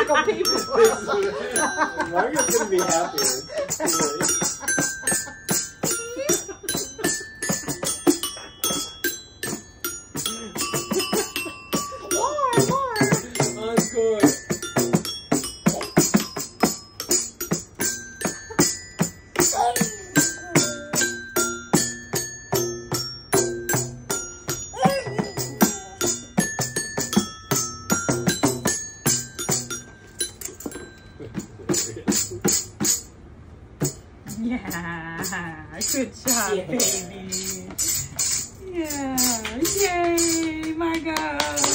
Margo people. Margo's gonna be happy. Encore. Yeah, good job, baby. Yeah, yay, Margo.